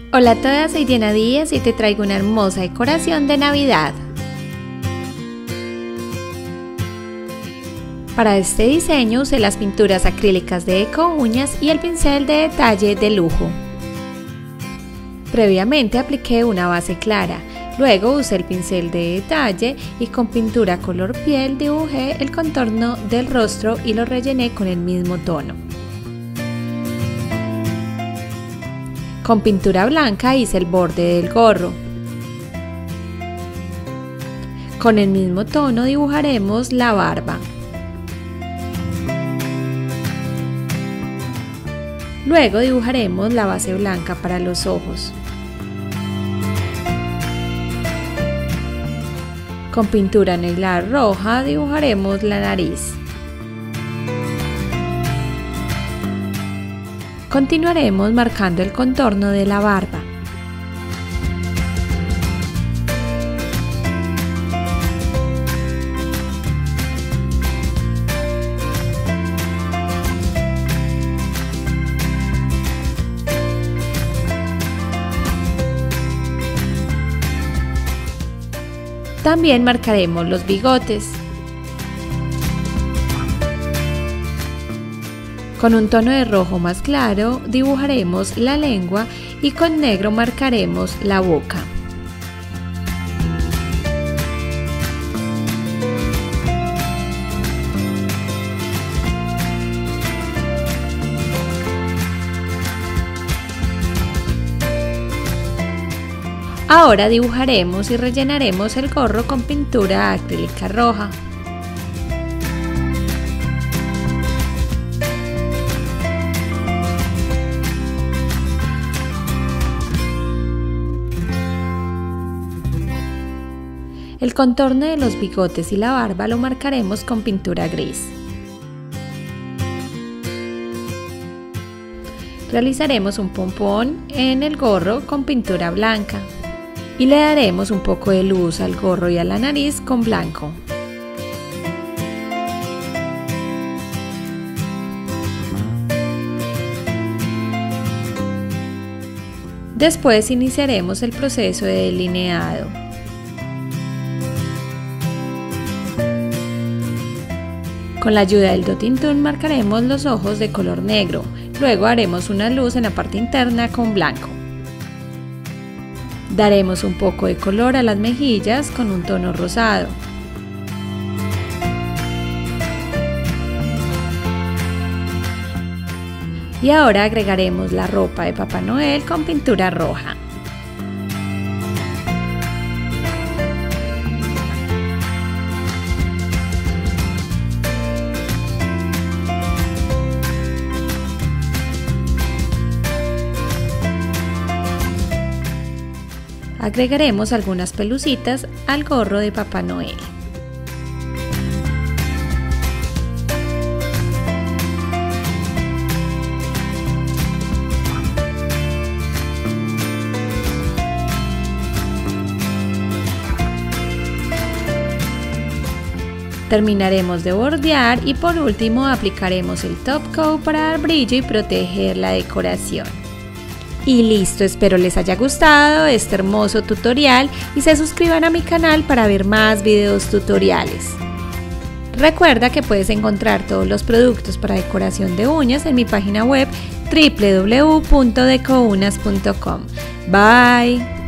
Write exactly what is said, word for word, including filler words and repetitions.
Hola a todas, soy Diana Díaz y te traigo una hermosa decoración de Navidad. Para este diseño usé las pinturas acrílicas de Eco Uñas y el pincel de detalle de lujo. Previamente apliqué una base clara, luego usé el pincel de detalle y con pintura color piel dibujé el contorno del rostro y lo rellené con el mismo tono. Con pintura blanca hice el borde del gorro. Con el mismo tono dibujaremos la barba. Luego dibujaremos la base blanca para los ojos. Con pintura negra roja dibujaremos la nariz. Continuaremos marcando el contorno de la barba. También marcaremos los bigotes. Con un tono de rojo más claro dibujaremos la lengua y con negro marcaremos la boca. Ahora dibujaremos y rellenaremos el gorro con pintura acrílica roja. El contorno de los bigotes y la barba lo marcaremos con pintura gris. Realizaremos un pompón en el gorro con pintura blanca y le daremos un poco de luz al gorro y a la nariz con blanco. Después iniciaremos el proceso de delineado. Con la ayuda del Dotting Tool marcaremos los ojos de color negro, luego haremos una luz en la parte interna con blanco. Daremos un poco de color a las mejillas con un tono rosado. Y ahora agregaremos la ropa de Papá Noel con pintura roja. Agregaremos algunas pelucitas al gorro de Papá Noel. Terminaremos de bordear y por último aplicaremos el top coat para dar brillo y proteger la decoración. Y listo, espero les haya gustado este hermoso tutorial y se suscriban a mi canal para ver más videos tutoriales. Recuerda que puedes encontrar todos los productos para decoración de uñas en mi página web w w w punto decounas punto com. Bye.